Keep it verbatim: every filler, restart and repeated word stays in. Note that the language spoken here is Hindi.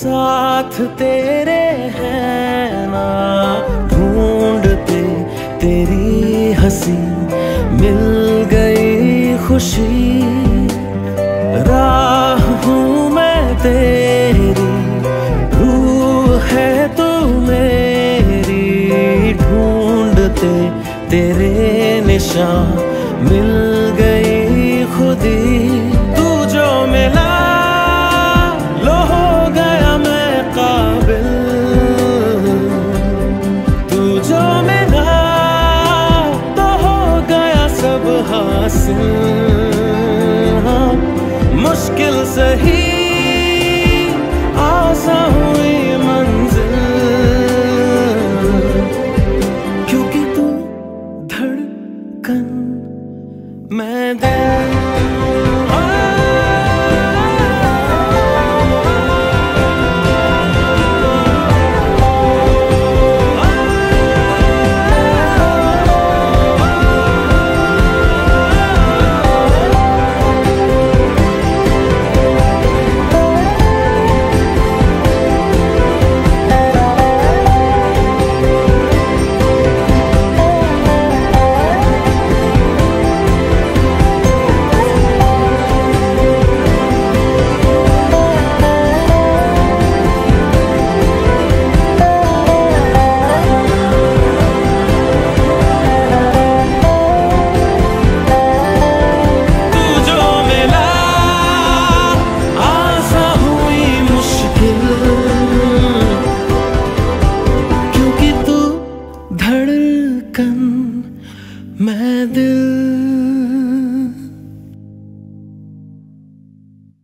साथ तेरे हैं ना, ढूंढते तेरी हंसी मिल गई खुशी। राह हूँ मैं तेरी, रूह है तू मेरी, ढूंढते तेरे निशान मिल गई खुदी। तू जो मिला लो हो गया मैं काबिल, तू जो मिला तो हो गया सब हासिल। हाँ, मुश्किल सही